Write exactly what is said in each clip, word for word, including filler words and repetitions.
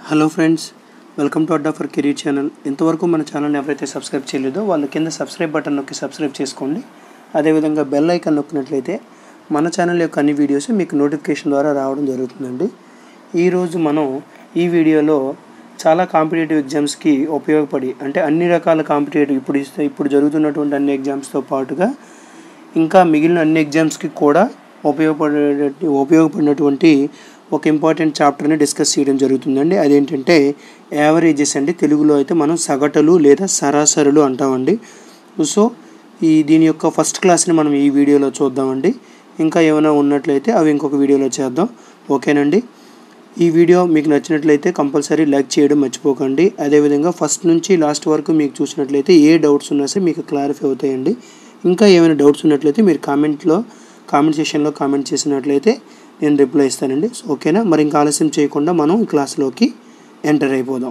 Hello friends, welcome to Adda for career channel. ఇంతవరకు మన ఛానల్ని ఎవరైతే సబ్స్క్రైబ్ చేయలేదో వాళ్ళు కింద సబ్స్క్రైబ్ బటన్ నొక్కి సబ్స్క్రైబ్ చేసుకోండి. అదేవిధంగా బెల్ ఐకాన్ నొక్కినట్లయితే మన ఛానల్ యొక్క అన్ని వీడియోస్ మీకు నోటిఫికేషన్ ద్వారా రావడం జరుగుతుందండి. ఈరోజు మనం ఈ వీడియోలో చాలా కాంపిటేటివ్ ఎగ్జామ్స్కి ఉపయోగపడి అంటే అన్ని రకాల కాంపిటేటివ్ ఇప్పుడు ఇప్పుడు జరుగుతున్నటువంటి అన్ని ఎగ్జామ్స్తో పాటుగా ఇంకా మిగిలిన అన్ని ఎగ్జామ్స్కి కూడా ఉపయోగపడే ఉపయోగపడినటువంటి ఒక ఇంపార్టెంట్ చాప్టర్ని డిస్కస్ చేయడం జరుగుతుందండి. అదేంటంటే యావరేజెస్ అండి. తెలుగులో అయితే మనం సగటులు లేదా సరాసరులు అంటామండి. సో ఈ దీని యొక్క ఫస్ట్ క్లాస్ని మనం ఈ వీడియోలో చూద్దామండి. ఇంకా ఏమైనా ఉన్నట్లయితే అవి ఇంకొక వీడియోలో చేద్దాం. ఓకేనండి. ఈ వీడియో మీకు నచ్చినట్లయితే కంపల్సరీ లైక్ చేయడం మర్చిపోకండి. అదేవిధంగా ఫస్ట్ నుంచి లాస్ట్ వరకు మీకు చూసినట్లయితే ఏ డౌట్స్ ఉన్నా సరే మీకు క్లారిఫై అవుతాయండి. ఇంకా ఏమైనా డౌట్స్ ఉన్నట్లయితే మీరు కామెంట్లో కామెంట్ సెక్షన్లో కామెంట్ చేసినట్లయితే నేను రిప్లై ఇస్తానండి. ఓకేనా? మరి ఇంకా ఆలస్యం చేయకుండా మనం ఈ క్లాస్లోకి ఎంటర్ అయిపోదాం.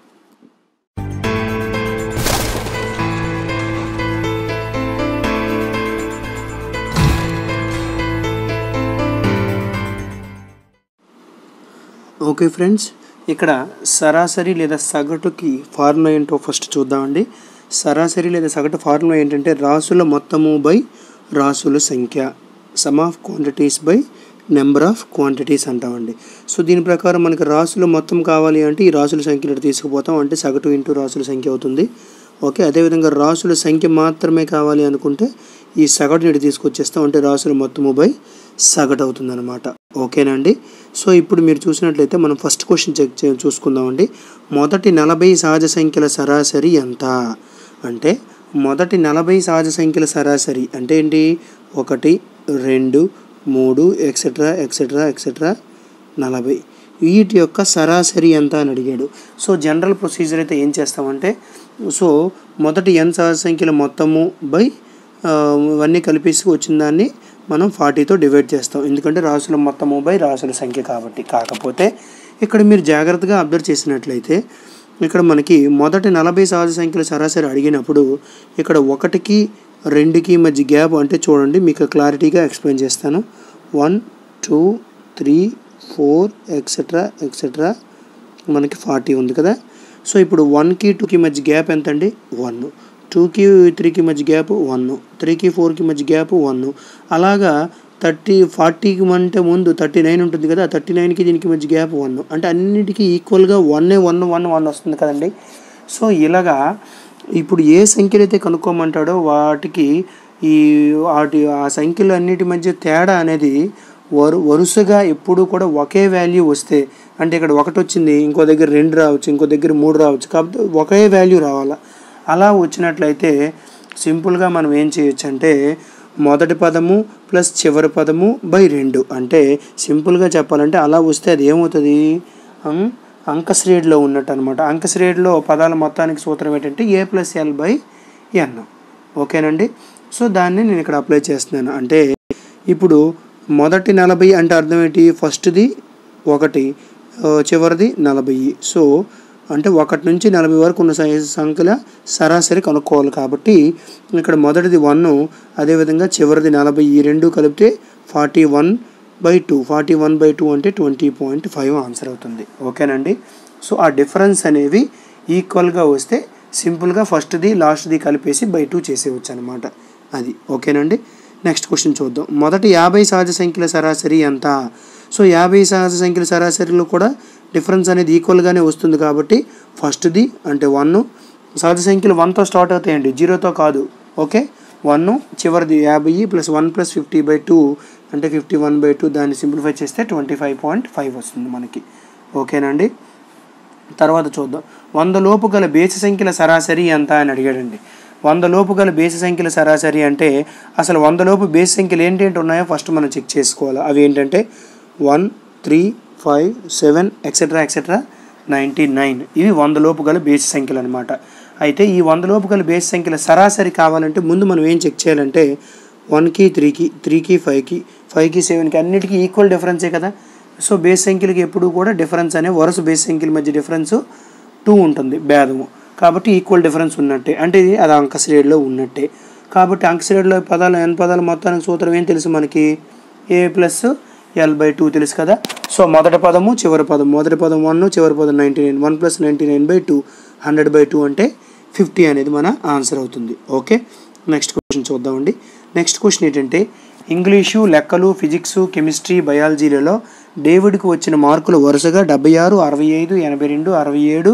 ఓకే ఫ్రెండ్స్, ఇక్కడ సరాసరి లేదా సగటుకి ఫార్ములా ఏంటో ఫస్ట్ చూద్దామండి. సరాసరి లేదా సగటు ఫార్ములా ఏంటంటే రాసుల మొత్తము బై రాసుల సంఖ్య, sum of quantities by number of quantities అంటామండి. సో దీని ప్రకారం మనకి రాసుల మొత్తం కావాలి అంటే ఈ రాసుల సంఖ్యను తీసుకుపోతాం, అంటే సగటు ఇంటూ రాసుల సంఖ్య అవుతుంది. ఓకే, అదేవిధంగా రాసుల సంఖ్య మాత్రమే కావాలి అనుకుంటే ఈ సగటుని ఇటు తీసుకొచ్చేస్తాం, అంటే రాసుల మొత్తము బై సగటు అవుతుంది అనమాట. ఓకేనండి. సో ఇప్పుడు మీరు చూసినట్లయితే మనం ఫస్ట్ క్వశ్చన్ చెక్ చే చూసుకుందామండి. మొదటి నలభై సహజ సంఖ్యల సరాసరి ఎంత అంటే మొదటి నలభై సహజ సంఖ్యల సరాసరి అంటే ఏంటి? ఒకటి, రెండు, మూడు, ఎక్సెట్రా ఎక్సెట్రా ఎక్సెట్రా నలభై. వీటి యొక్క సరాసరి ఎంత అని అడిగాడు. సో జనరల్ ప్రొసీజర్ అయితే ఏం చేస్తామంటే, సో మొదటి ఎన్ సహజ సంఖ్యల మొత్తము బై ఇవన్నీ కలిపేసి వచ్చిన దాన్ని మనం ఫార్టీతో డివైడ్ చేస్తాం, ఎందుకంటే రాసుల మొత్తము బై రాసుల సంఖ్య కాబట్టి. కాకపోతే ఇక్కడ మీరు జాగ్రత్తగా అబ్జర్వ్ చేసినట్లయితే ఇక్కడ మనకి మొదటి నలభై సహజ సంఖ్యల సరాసరి అడిగినప్పుడు ఇక్కడ ఒకటికి రెండుకి మధ్య గ్యాప్ అంటే చూడండి, మీకు క్లారిటీగా ఎక్స్ప్లెయిన్ చేస్తాను. One, two, three, four etcetera etcetera మనకి ఫార్టీ ఉంది కదా. సో ఇప్పుడు వన్కి టూకి మధ్య గ్యాప్ ఎంత అండి? వన్. టూకి త్రీకి మధ్య గ్యాప్ వన్, త్రీకి ఫోర్కి మధ్య గ్యాప్ వన్. అలాగా థర్టీ ఫార్టీకి అంటే ముందు థర్టీ నైన్ ఉంటుంది కదా, థర్టీ నైన్కి దీనికి మధ్య గ్యాప్ వన్, అంటే అన్నిటికీ ఈక్వల్గా వన్నే వన్ వన్ వన్ వస్తుంది కదండి. సో ఇలాగా ఇప్పుడు ఏ సంఖ్యలు అయితే కనుక్కోమంటాడో వాటికి ఈ వాటి ఆ సంఖ్యలు అన్నిటి మధ్య తేడా అనేది వరు వరుసగా ఎప్పుడు కూడా ఒకే వాల్యూ వస్తే, అంటే ఇక్కడ ఒకటి వచ్చింది, ఇంకో దగ్గర రెండు రావచ్చు, ఇంకో దగ్గర మూడు రావచ్చు, కాబట్టి ఒకే వాల్యూ రావాలా. అలా వచ్చినట్లయితే సింపుల్గా మనం ఏం చేయొచ్చు అంటే మొదటి పదము ప్లస్ చివరి పదము బై రెండు, అంటే సింపుల్గా చెప్పాలంటే అలా వస్తే అది ఏమవుతుంది? అంకశ్రేణిలో ఉన్నట్టు అనమాట. అంకశ్రేణిలో పదాల మొత్తానికి సూత్రం ఏంటంటే A plus L by N. ఓకేనండి. సో దాన్ని నేను ఇక్కడ అప్లై చేస్తున్నాను. అంటే ఇప్పుడు మొదటి నలభై అంటే అర్థం ఏంటి? ఫస్ట్ది ఒకటి, చివరిది నలభై. సో అంటే ఒకటి నుంచి నలభై వరకు ఉన్న సంఖ్యల సరాసరి కనుక్కోవాలి. కాబట్టి ఇక్కడ మొదటిది వన్, అదేవిధంగా చివరిది నలభై, ఈ రెండు కలిపితే forty one by two. Forty one by two అంటే ట్వంటీ పాయింట్ ఫైవ్ ఆన్సర్ అవుతుంది. ఓకేనండి. సో ఆ డిఫరెన్స్ అనేవి ఈక్వల్గా వస్తే సింపుల్గా ఫస్ట్ది లాస్ట్ది కలిపేసి బై టూ చేసేవచ్చు అనమాట. అది ఓకేనండి. నెక్స్ట్ క్వశ్చన్ చూద్దాం. మొదటి యాభై సహజ సంఖ్యల సరాసరి ఎంత? సో యాభై సహజ సంఖ్యల సరాసరిలో కూడా డిఫరెన్స్ అనేది ఈక్వల్గానే వస్తుంది కాబట్టి ఫస్ట్ది అంటే వన్, సహజ సంఖ్యలు వన్తో స్టార్ట్ అవుతాయండి, జీరోతో కాదు. ఓకే, వన్, చివరిది యాభై plus one plus fifty by two అంటే ఫిఫ్టీ వన్ బై టూ. దాన్ని సింప్లిఫై చేస్తే ట్వంటీ ఫైవ్ పాయింట్ ఫైవ్ వస్తుంది మనకి. ఓకేనండి. తర్వాత చూద్దాం. వంద లోపు గల బేసి సంఖ్యల సరాసరి ఎంత అని అడిగాడండి. వంద లోపు గల బేసి సంఖ్యల సరాసరి అంటే అసలు వంద లోపు బేసి సంఖ్యలు ఏంటేంటి ఉన్నాయో ఫస్ట్ మనం చెక్ చేసుకోవాలి. అవి ఏంటంటే one, three, five, seven etcetera etcetera ninety nine. ఇవి వంద లోపు గల బేసి సంఖ్యలు అనమాట. అయితే ఈ వంద లోపు గల బేసి సంఖ్యల సరాసరి కావాలంటే ముందు మనం ఏం చెక్ చేయాలంటే వన్కి త్రీకి, త్రీకి ఫైవ్కి, ఫైవ్కి సెవెన్కి అన్నిటికీ ఈక్వల్ డిఫరెన్సే కదా. సో బేస్ సంఖ్యలకి ఎప్పుడు కూడా డిఫరెన్స్ అనే వరుస బేస్ సంఖ్యల మధ్య డిఫరెన్స్ టూ ఉంటుంది, భేదము. కాబట్టి ఈక్వల్ డిఫరెన్స్ ఉన్నట్టే, అంటే అది అంకశ్రేణిలో ఉన్నట్టే. కాబట్టి అంకశ్రేణిలో పదాలు ఎన్ పదాలు మొత్తానికి సూత్రం ఏం తెలుసు మనకి? A plus L by two తెలుసు కదా. సో మొదటి పదము చివరి పదం, మొదటి పదం వన్, చివరి పదం ninety nine, one plus ninety nine by two, hundred by two అంటే ఫిఫ్టీ అనేది మన ఆన్సర్ అవుతుంది. ఓకే, నెక్స్ట్ క్వశ్చన్ చూద్దామండి. నెక్స్ట్ క్వశ్చన్ ఏంటంటే ఇంగ్లీషు, లెక్కలు, ఫిజిక్స్, కెమిస్ట్రీ, బయాలజీలలో డేవిడ్కు వచ్చిన మార్కులు వరుసగా డెబ్బై ఆరు, అరవై ఐదు, ఎనభై రెండు, అరవై ఏడు,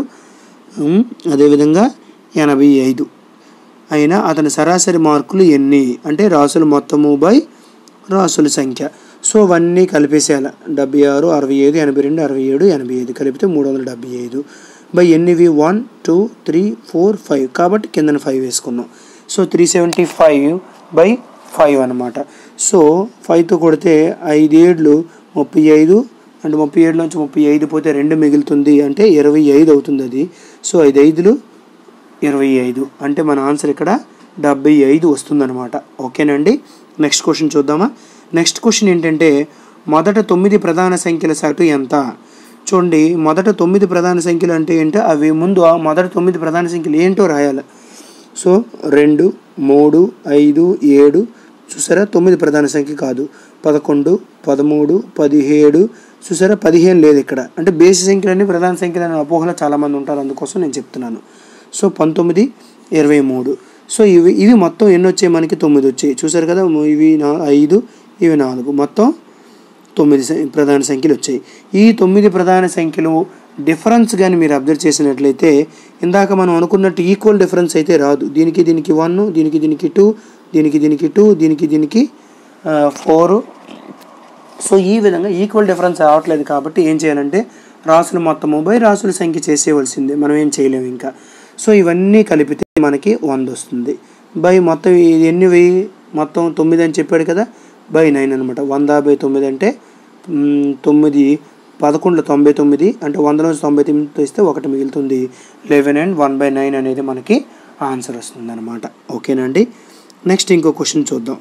అదేవిధంగా ఎనభై ఐదు అయినా అతని సరాసరి మార్కులు ఎన్ని అంటే రాసుల మొత్తము బై రాసుల సంఖ్య. సో అవన్నీ కలిపేసేయాలి. డెబ్బై ఆరు, అరవై ఐదు, ఎనభై రెండు, అరవై ఏడు, ఎనభై ఐదు కలిపితే మూడు వందల డెబ్బై ఐదు బై ఎన్నివి one two three four five కాబట్టి కిందన ఫైవ్ వేసుకున్నాం. So three seventy five by five అనమాట. సో ఫైవ్తో కొడితే ఐదేళ్ళు ముప్పై ఐదు అంటే ముప్పై ఏడు నుంచి ముప్పై ఐదు పోతే రెండు మిగులుతుంది అంటే ఇరవై ఐదు అవుతుంది అది. సో ఐదు ఐదులు ఇరవై ఐదు అంటే మన ఆన్సర్ ఇక్కడ డెబ్బై ఐదు వస్తుందన్నమాట. ఓకేనండి, నెక్స్ట్ క్వశ్చన్ చూద్దామా. నెక్స్ట్ క్వశ్చన్ ఏంటంటే మొదట తొమ్మిది ప్రధాన సంఖ్యల సగటు ఎంత. చూడండి, మొదట తొమ్మిది ప్రధాన సంఖ్యలు అంటే ఏంటో అవి ముందు మొదట తొమ్మిది ప్రధాన సంఖ్యలు ఏంటో రాయాలి. సో రెండు, మూడు, ఐదు, ఏడు చూసారా తొమ్మిది ప్రధాన సంఖ్య కాదు. పదకొండు, పదమూడు, పదిహేడు చూసారా పదిహేను లేదు ఇక్కడ. అంటే బేసి సంఖ్యలన్నీ ప్రధాన సంఖ్యలు అనే అపోహలో చాలామంది ఉంటారు, అందుకోసం నేను చెప్తున్నాను. సో పంతొమ్మిది, ఇరవై మూడు. సో ఇవి ఇవి మొత్తం ఎన్ని వచ్చాయి మనకి తొమ్మిది వచ్చాయి చూసారు కదా. ఇవి ఐదు, ఇవి నాలుగు, మొత్తం తొమ్మిది ప్రధాన సంఖ్యలు వచ్చాయి. ఈ తొమ్మిది ప్రధాన సంఖ్యలు డిఫరెన్స్ కానీ మీరు అబ్జర్వ్ చేసినట్లయితే ఇందాక మనం అనుకున్నట్టు ఈక్వల్ డిఫరెన్స్ అయితే రాదు. దీనికి దీనికి వన్, దీనికి దీనికి టూ, దీనికి దీనికి టూ, దీనికి దీనికి ఫోరు. సో ఈ విధంగా ఈక్వల్ డిఫరెన్స్ రావట్లేదు కాబట్టి ఏం చేయాలంటే రాసుల మొత్తము బై రాసుల సంఖ్య చేసేవలసిందే, మనం ఏం చేయలేము ఇంకా. సో ఇవన్నీ కలిపితే మనకి వంద వస్తుంది బై మొత్తం ఎన్ని వెయ్యి మొత్తం తొమ్మిది అని చెప్పాడు కదా బై నైన్ అనమాట. వంద బై తొమ్మిది అంటే తొమ్మిది పదకొండు తొంభై తొమ్మిది అంటే వంద నుంచి తొంభై తొమ్మిది ఇస్తే ఒకటి మిగులుతుంది. Eleven and one by nine అనేది మనకి ఆన్సర్ వస్తుంది అనమాట. ఓకేనండి, నెక్స్ట్ ఇంకో క్వశ్చన్ చూద్దాం.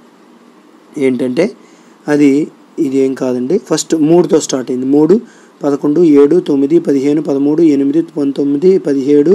ఏంటంటే అది ఇది ఏం కాదండి, ఫస్ట్ మూడుతో స్టార్ట్ అయింది. మూడు, పదకొండు, ఏడు, తొమ్మిది, పదిహేను, పదమూడు, ఎనిమిది, పంతొమ్మిది, పదిహేడు,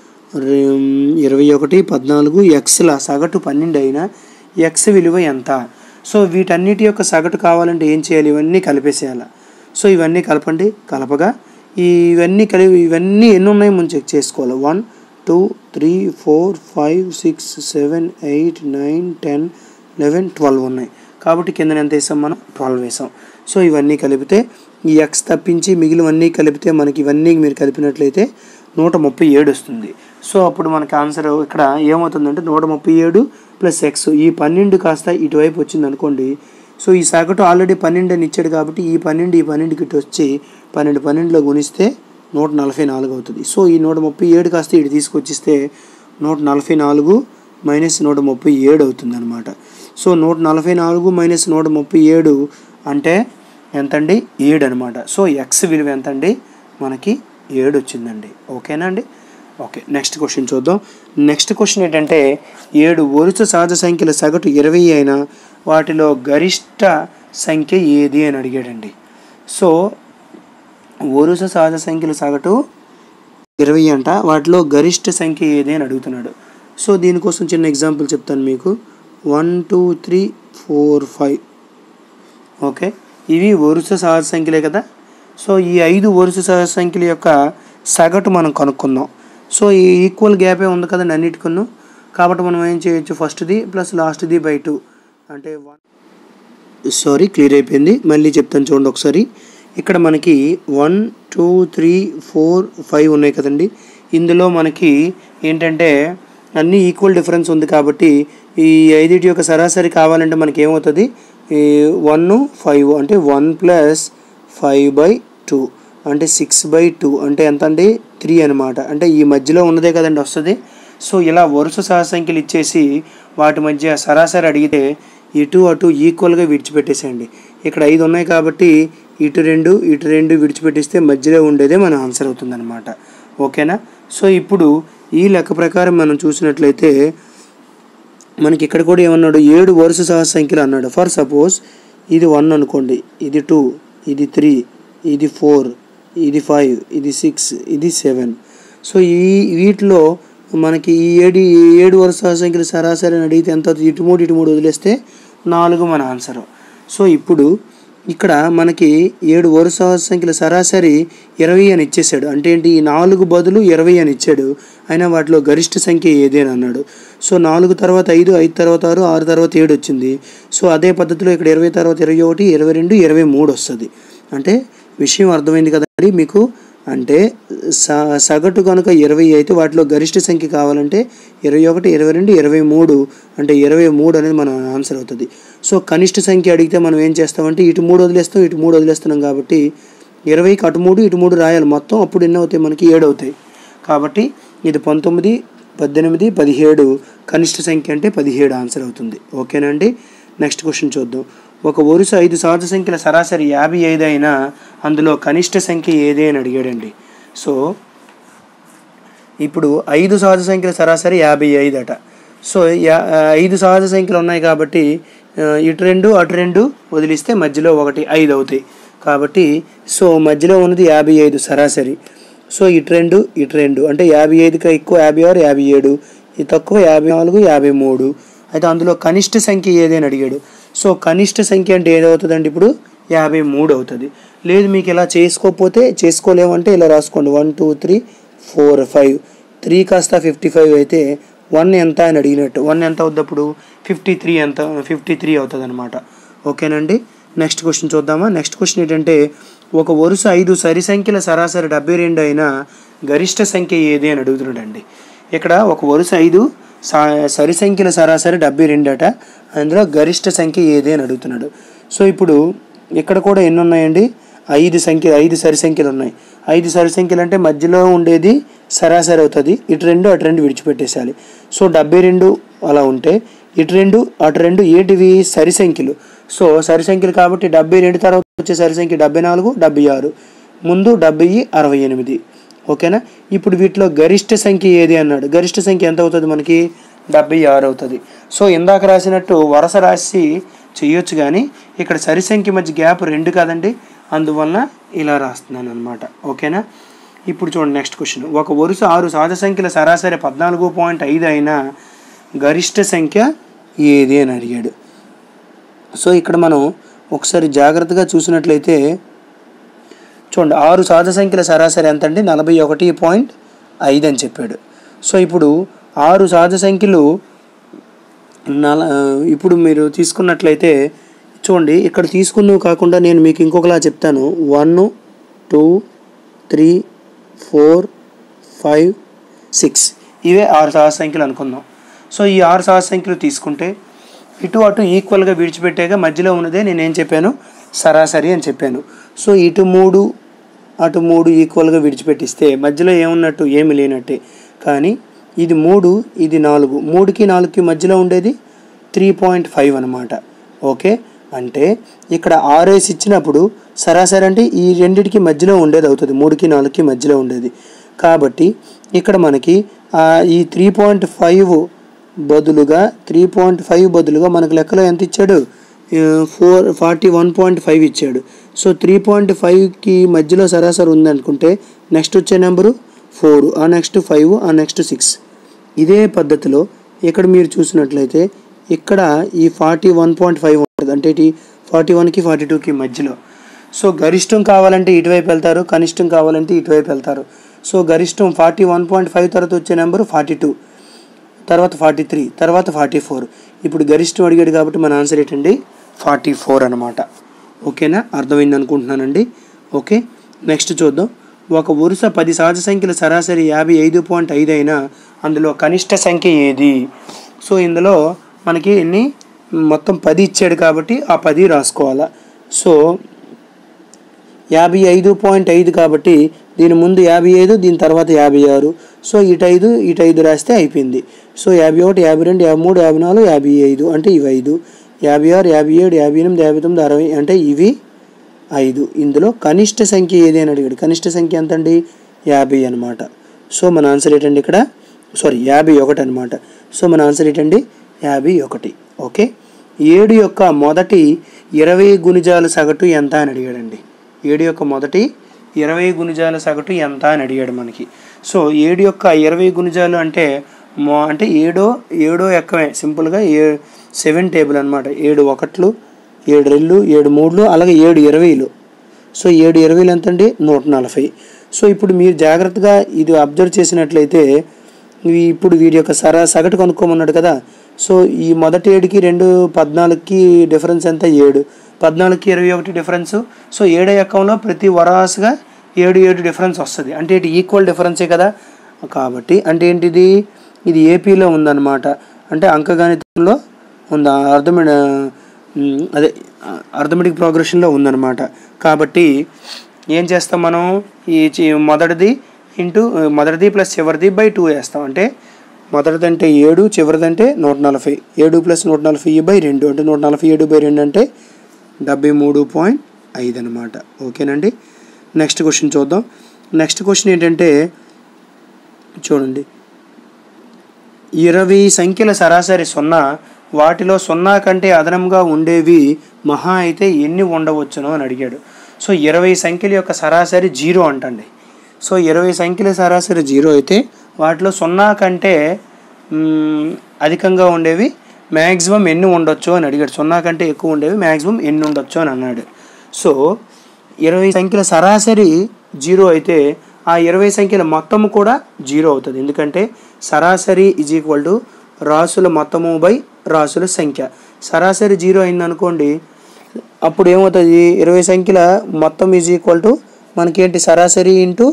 ఇరవై ఒకటి, పద్నాలుగు. ఎక్స్ల సగటు పన్నెండు అయినా ఎక్స్ విలువ ఎంత. సో వీటన్నిటి యొక్క సగటు కావాలంటే ఏం చేయాలి, ఇవన్నీ కలిపేసేయాలి. సో ఇవన్నీ కలపండి, కలపగా ఇవన్నీ కలిపి ఇవన్నీ ఎన్ని ఉన్నాయో మనం చెక్ చేసుకోవాలి. One two three four five six seven eight nine ten eleven twelve ఉన్నాయి కాబట్టి కింద ఎంత వేసాం మనం ట్వెల్వ్ వేసాం. సో ఇవన్నీ కలిపితే ఈ ఎక్స్ తప్పించి మిగిలినవన్నీ కలిపితే మనకి ఇవన్నీ మీరు కలిపినట్లయితే నూట ముప్పై ఏడు వస్తుంది. సో అప్పుడు మనకి ఆన్సర్ ఇక్కడ ఏమవుతుందంటే నూట ముప్పై ఏడు ప్లస్ ఎక్స్, ఈ పన్నెండు కాస్త ఇటువైపు వచ్చింది అనుకోండి. సో ఈ సగటు ఆల్రెడీ పన్నెండు అని ఇచ్చాడు కాబట్టి ఈ పన్నెండు ఈ పన్నెండుకి ఇటు వచ్చి పన్నెండు పన్నెండులో గుణిస్తే నూట నలభై నాలుగు అవుతుంది. సో ఈ నూట ముప్పై ఏడు కాస్త ఇటు తీసుకొచ్చిస్తే నూట నలభై నాలుగు మైనస్ నూట ముప్పై ఏడు అవుతుంది అనమాట. సో నూట నలభై నాలుగు మైనస్ నూట ముప్పై ఏడు అంటే ఎంతండి, ఏడు అనమాట. సో ఎక్స్ విలువ ఎంతండి, మనకి ఏడు వచ్చిందండి. ఓకేనా అండి. ఓకే, నెక్స్ట్ క్వశ్చన్ చూద్దాం. నెక్స్ట్ క్వశ్చన్ ఏంటంటే ఏడు వరుస సహజ సంఖ్యల సగటు ఇరవై అయినా వాటిలో గరిష్ట సంఖ్య ఏది అని అడిగాడండి. సో వరుస సహజ సంఖ్యల సగటు ఇరవై అంట, వాటిలో గరిష్ట సంఖ్య ఏది అని అడుగుతున్నాడు. సో దీనికోసం చిన్న ఎగ్జాంపుల్ చెప్తాను మీకు. One two three four five okay, ఇవి వరుస సహజ సంఖ్యలే కదా. సో ఈ ఐదు వరుస సహజ సంఖ్యల యొక్క సగటు మనం కనుక్కుందాం. సో ఈ ఈక్వల్ గ్యాపే ఉంది కదండి అన్నిటికన్నా, కాబట్టి మనం ఏం చేయొచ్చు, ఫస్ట్ది ప్లస్ లాస్ట్ది బై టూ అంటే వన్. సారీ క్లియర్ అయిపోయింది, మళ్ళీ చెప్తాను చూడండి ఒకసారి. ఇక్కడ మనకి one two three four five ఉన్నాయి కదండి. ఇందులో మనకి ఏంటంటే అన్నీ ఈక్వల్ డిఫరెన్స్ ఉంది కాబట్టి ఈ ఐదింటి యొక్క సరాసరి కావాలంటే మనకి ఏమవుతుంది, వన్ ఫైవ్ అంటే one plus five by two అంటే సిక్స్ బై టూ అంటే ఎంత అండి, త్రీ అనమాట. అంటే ఈ మధ్యలో ఉన్నదే కదండి వస్తుంది. సో ఇలా వరుస సహసంఖ్యలు ఇచ్చేసి వాటి మధ్య సరాసరి అడిగితే ఇటు అటు ఈక్వల్గా విడిచిపెట్టేసేయండి. ఇక్కడ ఐదు ఉన్నాయి కాబట్టి ఇటు రెండు ఇటు రెండు విడిచిపెట్టేస్తే మధ్యలో ఉండేదే మన ఆన్సర్ అవుతుందన్నమాట. ఓకేనా. సో ఇప్పుడు ఈ లెక్క ప్రకారం మనం చూసినట్లయితే మనకి ఇక్కడ కూడా ఏమన్నాడు, ఏడు వరుస సహసంఖ్యలు అన్నాడు. ఫర్ సపోజ్ ఇది వన్ అనుకోండి, ఇది టూ, ఇది త్రీ, ఇది ఫోర్, ఇది ఫైవ్, ఇది సిక్స్, ఇది సెవెన్. సో ఈ వీటిలో మనకి ఈ ఏడు ఏడు వరుస సహసంఖ్యలు సరాసరి అని అడిగితే ఎంత, ఇటు మూడు ఇటు మూడు వదిలేస్తే నాలుగు మన ఆన్సరు. సో ఇప్పుడు ఇక్కడ మనకి ఏడు వరుస సంఖ్యల సరాసరి ఇరవై అని ఇచ్చేసాడు. అంటే ఏంటి, ఈ నాలుగు బదులు ఇరవై అని ఇచ్చాడు. అయినా వాటిలో గరిష్ట సంఖ్య ఏదేని అన్నాడు. సో నాలుగు తర్వాత ఐదు, ఐదు తర్వాత ఆరు, ఆరు తర్వాత ఏడు వచ్చింది. సో అదే పద్ధతిలో ఇక్కడ ఇరవై తర్వాత ఇరవై ఒకటి, ఇరవై రెండు, ఇరవై మూడు వస్తుంది. అంటే విషయం అర్థమైంది కదండి మీకు. అంటే స సగటు కనుక ఇరవై అయితే వాటిలో గరిష్ట సంఖ్య కావాలంటే ఇరవై ఒకటి, ఇరవై రెండు, ఇరవై మూడు అంటే ఇరవై మూడు అనేది మన ఆన్సర్ అవుతుంది. సో కనిష్ట సంఖ్య అడిగితే మనం ఏం చేస్తామంటే ఇటు మూడు వదిలేస్తాం, ఇటు మూడు వదిలేస్తున్నాం కాబట్టి ఇరవైకి అటు మూడు ఇటు మూడు రాయాలి మొత్తం. అప్పుడు ఎన్ని అవుతాయి, మనకి ఏడు అవుతాయి. కాబట్టి ఇది పంతొమ్మిది, పద్దెనిమిది, పదిహేడు కనిష్ట సంఖ్య అంటే పదిహేడు ఆన్సర్ అవుతుంది. ఓకేనండి. నెక్స్ట్ క్వశ్చన్ చూద్దాం. ఒక వరుస ఐదు సహజ సంఖ్యల సరాసరి యాభై ఐదు అయినా అందులో కనిష్ట సంఖ్య ఏదే అని అడిగాడండి. సో ఇప్పుడు ఐదు సహజ సంఖ్యల సరాసరి యాభై ఐదు అట. సో యా ఐదు సహజ సంఖ్యలు ఉన్నాయి కాబట్టి ఇటు రెండు అటు రెండు వదిలిస్తే మధ్యలో ఒకటి ఐదు అవుతాయి. కాబట్టి సో మధ్యలో ఉన్నది యాభై ఐదు సరాసరి. సో ఇటు రెండు ఇటు రెండు అంటే యాభై ఐదుకి ఎక్కువ యాభై ఆరు, యాభై ఏడు, ఇది తక్కువ యాభై నాలుగు, యాభై మూడు. అయితే అందులో కనిష్ట సంఖ్య ఏదని అడిగాడు. సో కనిష్ట సంఖ్య అంటే ఏదవుతుందండి, ఇప్పుడు యాభై మూడు అవుతుంది. లేదు మీకు ఇలా చేసుకోకపోతే చేసుకోలేమంటే ఇలా రాసుకోండి. One two three four five three కాస్త ఫిఫ్టీ ఫైవ్ అయితే వన్ ఎంత అని అడిగినట్టు. వన్ ఎంత అవుతుంది అప్పుడు, ఫిఫ్టీ త్రీ ఎంత ఫిఫ్టీ త్రీ అవుతుంది అనమాట. ఓకేనండి. నెక్స్ట్ క్వశ్చన్ చూద్దామా. నెక్స్ట్ క్వశ్చన్ ఏంటంటే ఒక వరుస ఐదు సరి సంఖ్యల సరాసరి డెబ్బై రెండు అయినా గరిష్ట సంఖ్య ఏది అని అడుగుతున్నాడండి. ఇక్కడ ఒక వరుస ఐదు సరి సంఖ్యల సరాసరి డెబ్బై రెండు అట, అందులో గరిష్ట సంఖ్య ఏది అని అడుగుతున్నాడు. సో ఇప్పుడు ఇక్కడ కూడా ఎన్ని ఉన్నాయండి, ఐదు సంఖ్య ఐదు సరి సంఖ్యలు ఉన్నాయి. ఐదు సరి సంఖ్యలు అంటే మధ్యలో ఉండేది సరాసరి అవుతుంది. ఇటు రెండు అటు రెండు విడిచిపెట్టేసాలి. సో డెబ్బై రెండు అలా ఉంటే ఇటు రెండు అటు రెండు ఏంటివి, సరి సంఖ్యలు. సో సరి సంఖ్యలు కాబట్టి డెబ్బై రెండు తర్వాత వచ్చే సరి సంఖ్య డెబ్బై నాలుగు, డెబ్బై ఆరు, ముందు డెబ్బై, అరవై ఎనిమిది. ఓకేనా. ఇప్పుడు వీటిలో గరిష్ట సంఖ్య ఏది అన్నాడు. గరిష్ట సంఖ్య ఎంత అవుతుంది మనకి, డెబ్బై ఆరు అవుతుంది. సో ఇందాక రాసినట్టు వరుస రాసి చేయొచ్చు, కానీ ఇక్కడ సరి సంఖ్య మధ్య గ్యాప్ రెండు కాదండి, అందువల్ల ఇలా రాస్తున్నాను అనమాట. ఓకేనా. ఇప్పుడు చూడండి నెక్స్ట్ క్వశ్చన్. ఒక వరుస ఆరు సహజ సంఖ్యల సరాసరి పద్నాలుగు పాయింట్ ఐదు అయినా గరిష్ట సంఖ్య ఏది అని అడిగాడు. సో ఇక్కడ మనం ఒకసారి జాగ్రత్తగా చూసినట్లయితే చూడండి, ఆరు సహజ సంఖ్యల సరాసరి ఎంత అంటే నలభై ఒకటి పాయింట్ ఐదు అని చెప్పాడు. సో ఇప్పుడు ఆరు సహజ సంఖ్యలు నల ఇప్పుడు మీరు తీసుకున్నట్లయితే చూడండి, ఇక్కడ తీసుకున్నవి కాకుండా నేను మీకు ఇంకొకలా చెప్తాను. One two three four five six ఇవే ఆరు సహజ సంఖ్యలు అనుకుందాం. సో ఈ ఆరు సహజ సంఖ్యలు తీసుకుంటే ఇటు అటు ఈక్వల్గా విడిచిపెట్టాక మధ్యలో ఉన్నదే నేనేం చెప్పాను, సరాసరి అని చెప్పాను. సో ఇటు మూడు అటు మూడు ఈక్వల్గా విడిచిపెట్టిస్తే మధ్యలో ఏమున్నట్టు, ఏమి లేనట్టే. కానీ ఇది మూడు, ఇది నాలుగు, మూడుకి నాలుగుకి మధ్యలో ఉండేది త్రీ పాయింట్ ఫైవ్ అనమాట. ఓకే. అంటే ఇక్కడ ఆర్ఎస్ ఇచ్చినప్పుడు సరాసరి అంటే ఈ రెండిటికి మధ్యలో ఉండేది అవుతుంది, మూడుకి నాలుగుకి మధ్యలో ఉండేది. కాబట్టి ఇక్కడ మనకి ఈ త్రీ పాయింట్ ఫైవ్ బదులుగా త్రీ పాయింట్ ఫైవ్ బదులుగా మనకు లెక్కలో ఎంత ఇచ్చాడు, four forty one point five ఇచ్చాడు. సో త్రీ పాయింట్ ఫైవ్కి మధ్యలో సరాసరి ఉందనుకుంటే నెక్స్ట్ వచ్చే నెంబరు ఫోర్, ఆ నెక్స్ట్ ఫైవ్, ఆ నెక్స్ట్ సిక్స్. ఇదే పద్ధతిలో ఇక్కడ మీరు చూసినట్లయితే ఇక్కడ ఈ ఫార్టీ వన్ పాయింట్ ఫైవ్ ఉంటుంది, అంటే ఇటు ఫార్టీ వన్కి ఫార్టీ టూకి మధ్యలో. సో గరిష్టం కావాలంటే ఇటువైపు వెళ్తారు, కనిష్టం కావాలంటే ఇటువైపు వెళ్తారు. సో గరిష్టం ఫార్టీ వన్ పాయింట్ ఫైవ్ తర్వాత వచ్చే నెంబరు ఫార్టీ టూ, తర్వాత ఫార్టీ త్రీ, తర్వాత ఫార్టీ ఫోర్. ఇప్పుడు గరిష్టం అడిగాడు కాబట్టి మన ఆన్సర్ ఏంటండి, ఫార్టీ ఫోర్ అనమాట. ఓకేనా, అర్థమైంది అనుకుంటున్నానండి. ఓకే. నెక్స్ట్ చూద్దాం. ఒక వరుస పది సహజ సంఖ్యల సరాసరి యాభై ఐదు పాయింట్ ఐదు అయినా అందులో కనిష్ట సంఖ్య ఏది. సో ఇందులో మనకి ఎన్ని, మొత్తం పది ఇచ్చాడు కాబట్టి ఆ పది రాసుకోవాలా. సో యాభై ఐదు పాయింట్ ఐదు కాబట్టి దీని ముందు యాభై ఐదు, దీని తర్వాత యాభై ఆరు. సో ఇటు ఐదు ఇటు ఐదు రాస్తే అయిపోయింది. సో యాభై ఒకటి, యాభై రెండు, యాభై మూడు, యాభై నాలుగు, యాభై ఐదు అంటే ఇవి ఐదు. యాభై ఆరు, యాభై ఏడు, యాభై ఎనిమిది, యాభై తొమ్మిది, అరవై అంటే ఇవి ఐదు. ఇందులో కనిష్ట సంఖ్య ఏది అని అడిగాడు. కనిష్ట సంఖ్య ఎంత అండి, యాభై అనమాట. సో మన ఆన్సర్ ఏంటండి ఇక్కడ, సారీ యాభై ఒకటి అనమాట. సో మన ఆన్సర్ ఏంటండి, యాభై ఒకటి. ఓకే. ఏడు యొక్క మొదటి ఇరవై గుణిజాల సగటు ఎంత అని అడిగాడండి. ఏడు యొక్క మొదటి ఇరవై గుణిజాల సగటు ఎంత అని అడిగాడు మనకి. సో ఏడు యొక్క ఇరవై గుణిజాలు అంటే మో అంటే ఏడో ఏడో ఎక్కమే సింపుల్గా ఏ సెవెన్ టేబుల్ అనమాట. ఏడు ఒకట్లు, ఏడు రెళ్ళు ఏడు మూడులు అలాగే ఏడు ఇరవైలు. సో ఏడు ఇరవైలు ఎంత అండి? నూట నలభై. సో ఇప్పుడు మీరు జాగ్రత్తగా ఇది అబ్జర్వ్ చేసినట్లయితే ఇప్పుడు వీడి యొక్క సరా సగటు కనుక్కోమన్నాడు కదా. సో ఈ మొదటి ఏడుకి రెండు పద్నాలుగుకి డిఫరెన్స్ ఎంత? ఏడు. పద్నాలుగుకి ఇరవై ఒకటి డిఫరెన్సు. సో ఏడు ఎక్కంలో ప్రతి వరాసుగా ఏడు ఏడు డిఫరెన్స్ వస్తుంది. అంటే ఇటు ఈక్వల్ డిఫరెన్సే కదా. కాబట్టి అంటే ఏంటిది? ఇది ఏపీలో ఉందన్నమాట. అంటే అంకగణితంలో ఉంది, అర్థమె అదే అర్థమెటిక్ ప్రోగ్రెషన్లో ఉందన్నమాట. కాబట్టి ఏం చేస్తాం మనం? ఈ మొదటిది ఇంటూ మొదటిది ప్లస్ చివరిది బై టూ వేస్తాం. అంటే మొదటిదంటే ఏడు, చివరిదంటే నూట నలభై. ఏడు ప్లస్ నూట నలభై బై రెండు అంటే నూట నలభై ఏడు బై రెండు అంటే డెబ్బై మూడు పాయింట్ ఐదు అనమాట. ఓకేనండి. నెక్స్ట్ క్వశ్చన్ చూద్దాం. నెక్స్ట్ క్వశ్చన్ ఏంటంటే చూడండి, ఇరవై సంఖ్యల సరాసరి సున్నా, వాటిలో సున్నా కంటే అదనంగా ఉండేవి మహా అయితే ఎన్ని ఉండవచ్చును అని అడిగాడు. సో ఇరవై సంఖ్యల యొక్క సరాసరి జీరో అంటండి. సో ఇరవై సంఖ్యల సరాసరి జీరో అయితే వాటిలో సున్నా కంటే అధికంగా ఉండేవి మ్యాక్సిమం ఎన్ని ఉండొచ్చు అని అడిగాడు. సున్నా కంటే ఎక్కువ ఉండేవి మ్యాక్సిమం ఎన్ని ఉండొచ్చు అని అన్నాడు. సో ఇరవై సంఖ్యల సరాసరి జీరో అయితే ఆ ఇరవై సంఖ్యల మొత్తము కూడా జీరో అవుతుంది. ఎందుకంటే సరాసరి ఈజ్ ఈక్వల్ టు రాసుల మొత్తము బై రాసుల సంఖ్య. సరాసరి జీరో అయిందనుకోండి, అప్పుడు ఏమవుతుంది? ఇరవై సంఖ్యల మొత్తం ఈజ్ ఈక్వల్ టు మనకేంటి? సరాసరి ఇంటూ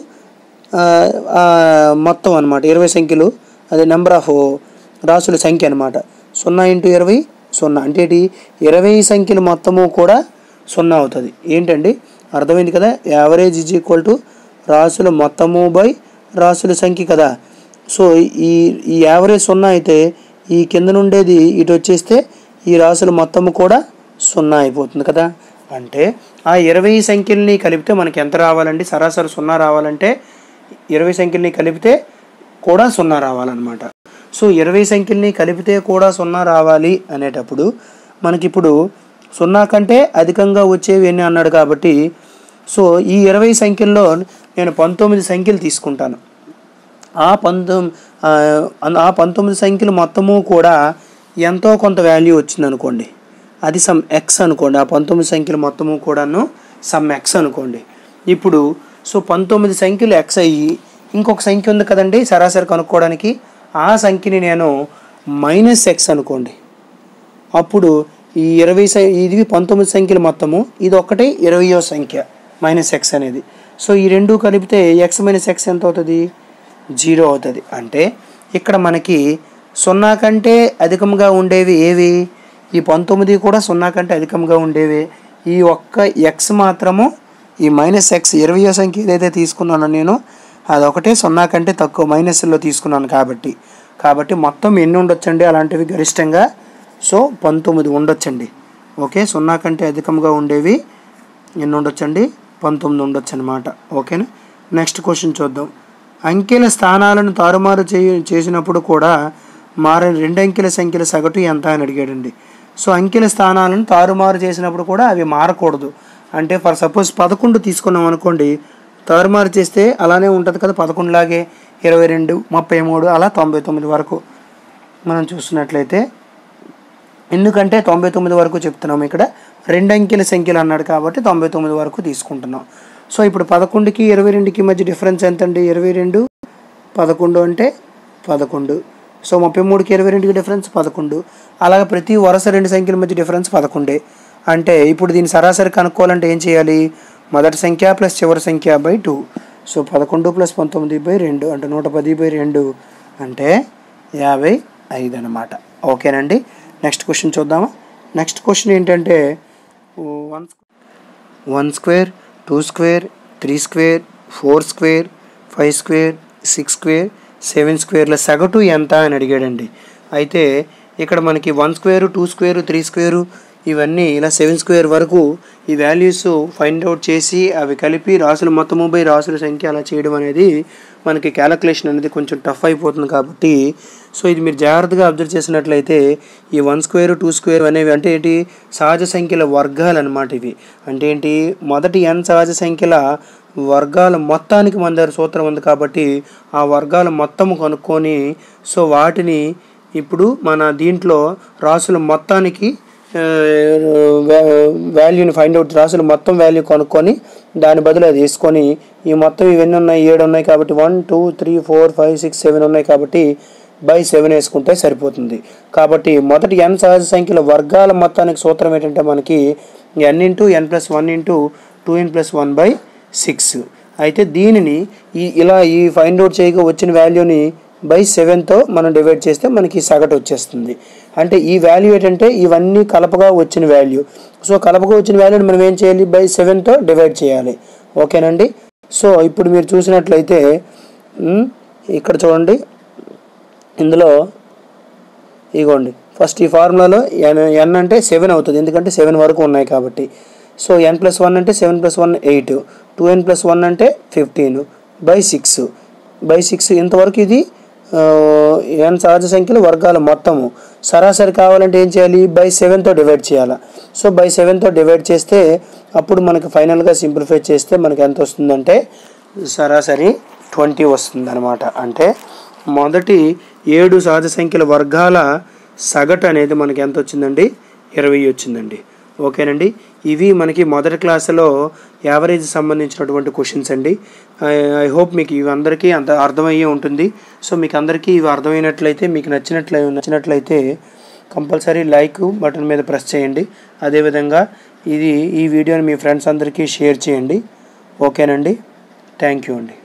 మొత్తం అనమాట. ఇరవై సంఖ్యలు అదే నెంబర్ ఆఫ్ రాసుల సంఖ్య అనమాట. సున్నా ఇంటూ ఇరవై సున్నా అంటే ఏంటి? ఇరవై సంఖ్యలు మొత్తము కూడా సున్నా అవుతుంది. ఏంటండి? అర్థమైంది కదా. యావరేజ్ ఈజ్ ఈక్వల్ టు రాసుల మొత్తము బై రాసుల సంఖ్య కదా. సో ఈ ఈ యావరేజ్ సున్నా అయితే ఈ కింద నుండేది ఇటు వచ్చేస్తే ఈ రాసుల మొత్తము కూడా సున్నా అయిపోతుంది కదా. అంటే ఆ ఇరవై సంఖ్యల్ని కలిపితే మనకి ఎంత రావాలండి? సరాసరి సున్నా రావాలంటే ఇరవై సంఖ్యల్ని కలిపితే కూడా సున్నా రావాలన్నమాట. సో ఇరవై సంఖ్యల్ని కలిపితే కూడా సున్నా రావాలి అనేటప్పుడు మనకిప్పుడు సున్నా కంటే అధికంగా వచ్చేవి ఎన్ని అన్నాడు కాబట్టి, సో ఈ ఇరవై సంఖ్యల్లో నేను పంతొమ్మిది సంఖ్యలు తీసుకుంటాను. ఆ పంతొమ్మిది ఆ పంతొమ్మిది సంఖ్యలు మొత్తము కూడా ఎంతో కొంత వాల్యూ వచ్చింది అనుకోండి, అది సమ్ ఎక్స్ అనుకోండి. ఆ పంతొమ్మిది సంఖ్యలు మొత్తము కూడాను సమ్ ఎక్స్ అనుకోండి. ఇప్పుడు సో పంతొమ్మిది సంఖ్యలు ఎక్స్ అయ్యి ఇంకొక సంఖ్య ఉంది కదండి సరాసరి కనుక్కోవడానికి, ఆ సంఖ్యని నేను మైనస్ ఎక్స్ అనుకోండి. అప్పుడు ఈ ఇరవై ఇది పంతొమ్మిది సంఖ్యలు మొత్తము, ఇది ఒకటి ఇరవయో సంఖ్య మైనస్ ఎక్స్ అనేది. సో ఈ రెండు కలిపితే ఎక్స్ మైనస్ ఎక్స్ ఎంత అవుతుంది? జీరో అవుతుంది. అంటే ఇక్కడ మనకి సున్నా కంటే అధికంగా ఉండేవి ఏవి? ఈ పంతొమ్మిది కూడా సున్నా కంటే అధికంగా ఉండేవి. ఈ ఒక్క ఎక్స్ మాత్రము ఈ మైనస్ ఎక్స్ ఇరవయో సంఖ్య ఏదైతే తీసుకున్నానో నేను అదొకటే సున్నా కంటే తక్కువ మైనస్లో తీసుకున్నాను కాబట్టి కాబట్టి మొత్తం ఎన్ని ఉండొచ్చండి అలాంటివి గరిష్టంగా? సో పంతొమ్మిది ఉండొచ్చండి. ఓకే, సున్నా కంటే అధికంగా ఉండేవి ఎన్ని ఉండొచ్చండి? పంతొమ్మిది ఉండొచ్చు అనమాట. ఓకేనా. నెక్స్ట్ క్వశ్చన్ చూద్దాం. అంకెల స్థానాలను తారుమారు చే చేసినప్పుడు కూడా మారని రెండు అంకెల సంఖ్యల సగటు ఎంత అని అడిగాడండి. సో అంకెల స్థానాలను తారుమారు చేసినప్పుడు కూడా అవి మారకూడదు. అంటే ఫర్ సపోజ్ పదకొండు తీసుకున్నాం అనుకోండి, తారుమారు చేస్తే అలానే ఉంటుంది కదా పదకొండు లాగే ఇరవై రెండు ముప్పై మూడు అలా తొంభై తొమ్మిది వరకు మనం చూస్తున్నట్లయితే, ఎందుకంటే తొంభై తొమ్మిది వరకు చెప్తున్నాము, ఇక్కడ రెండు అంకెల సంఖ్యలు అన్నాడు కాబట్టి తొంభై తొమ్మిది వరకు తీసుకుంటున్నాం. సో ఇప్పుడు పదకొండుకి ఇరవై రెండుకి మధ్య డిఫరెన్స్ ఎంత అండి? ఇరవై రెండు పదకొండు అంటే పదకొండు. సో ముప్పై మూడుకి ఇరవై రెండుకి డిఫరెన్స్ పదకొండు. అలాగే ప్రతి వరుస రెండు సంఖ్యల మధ్య డిఫరెన్స్ పదకొండే. అంటే ఇప్పుడు దీని సరాసరి కనుక్కోవాలంటే ఏం చేయాలి? మొదటి సంఖ్య ప్లస్ చివరి సంఖ్య బై టూ. సో పదకొండు ప్లస్ పంతొమ్మిది బై రెండు అంటే నూట పది బై రెండు అంటే యాభై ఐదు అనమాట. ఓకేనండి. నెక్స్ట్ క్వశ్చన్ చూద్దామా. నెక్స్ట్ క్వశ్చన్ ఏంటంటే one one square two square three square four square five square six square seven స్క్వేర్ల సగటు ఎంత అని అడిగాడండి. అయితే ఇక్కడ మనకి one square two square three square ఇవన్నీ ఇలా సెవెన్ స్క్వేర్ వరకు ఈ వాల్యూస్ ఫైండ్ అవుట్ చేసి అవి కలిపి రాసుల మొత్తము బై రాసుల సంఖ్య అలా చేయడం అనేది మనకి క్యాలిక్యులేషన్ అనేది కొంచెం టఫ్ అయిపోతుంది. కాబట్టి సో ఇది మీరు జాగ్రత్తగా అబ్జర్వ్ చేసినట్లయితే ఈ వన్ స్క్వేర్ టూ స్క్వేర్ అనేవి అంటే ఏంటి? సహజ సంఖ్యల వర్గాలు అనమాట. ఇవి అంటే ఏంటి? మొదటి ఎన్ సహజ సంఖ్యల వర్గాల మొత్తానికి మన దగ్గర సూత్రం ఉంది కాబట్టి ఆ వర్గాల మొత్తము కనుక్కొని సో వాటిని ఇప్పుడు మన దీంట్లో రాసుల మొత్తానికి వాల్యూని ఫైండ్ అవుట్ రాసులు మొత్తం వాల్యూ కొనుక్కొని దాని బదులు అది వేసుకొని ఈ మొత్తం ఇవన్నీ ఉన్నాయి ఏడు ఉన్నాయి కాబట్టి one two three four five six seven ఉన్నాయి కాబట్టి బై సెవెన్ వేసుకుంటే సరిపోతుంది. కాబట్టి మొదటి ఎన్ సహజ సంఖ్యల వర్గాల మొత్తానికి సూత్రం ఏంటంటే మనకి N into N plus one into two N plus one by six. అయితే దీనిని ఈ ఇలా ఈ ఫైండ్ అవుట్ చేయగా వచ్చిన వాల్యూని బై సెవెన్తో మనం డివైడ్ చేస్తే మనకి సగటు వచ్చేస్తుంది. అంటే ఈ వాల్యూ ఏంటంటే ఇవన్నీ కలపగా వచ్చిన వాల్యూ. సో కలపగా వచ్చిన వాల్యూని మనం ఏం చేయాలి, బై సెవెన్తో డివైడ్ చేయాలి. ఓకేనండి. సో ఇప్పుడు మీరు చూసినట్లయితే ఇక్కడ చూడండి, ఇందులో ఇగోండి ఫస్ట్ ఈ ఫార్ములాలో ఎన్ ఎన్ అంటే సెవెన్ అవుతుంది, ఎందుకంటే సెవెన్ వరకు ఉన్నాయి కాబట్టి. సో ఎన్ ప్లస్ వన్ అంటే seven plus one eight, two N plus one అంటే fifteen by six by six ఇంతవరకు ఇది ఎన్ సహజ సంఖ్యల వర్గాల మొత్తము. సరాసరి కావాలంటే ఏం చేయాలి, బై సెవెన్తో డివైడ్ చేయాలి. సో బై సెవెన్తో డివైడ్ చేస్తే అప్పుడు మనకి ఫైనల్గా సింప్లిఫై చేస్తే మనకి ఎంత వస్తుందంటే సరాసరి ట్వంటీ వస్తుంది అనమాట. అంటే మొదటి ఏడు సహజ సంఖ్యల వర్గాల సగటు అనేది మనకి ఎంత వచ్చిందండి, ఇరవై వచ్చిందండి. ఓకేనండి. ఇవి మనకి మొదటి క్లాసులో యావరేజ్ సంబంధించినటువంటి క్వశ్చన్స్ అండి. ఐ హోప్ మీకు ఇవి అందరికీ అంత అర్థమయ్యే ఉంటుంది. సో మీకు అందరికీ ఇవి అర్థమైనట్లయితే, మీకు నచ్చినట్లయి నచ్చినట్లయితే కంపల్సరీ లైక్ బటన్ మీద ప్రెస్ చేయండి. అదేవిధంగా ఇది ఈ వీడియోని మీ ఫ్రెండ్స్ అందరికీ షేర్ చేయండి. ఓకేనండి. థ్యాంక్ యూ అండి.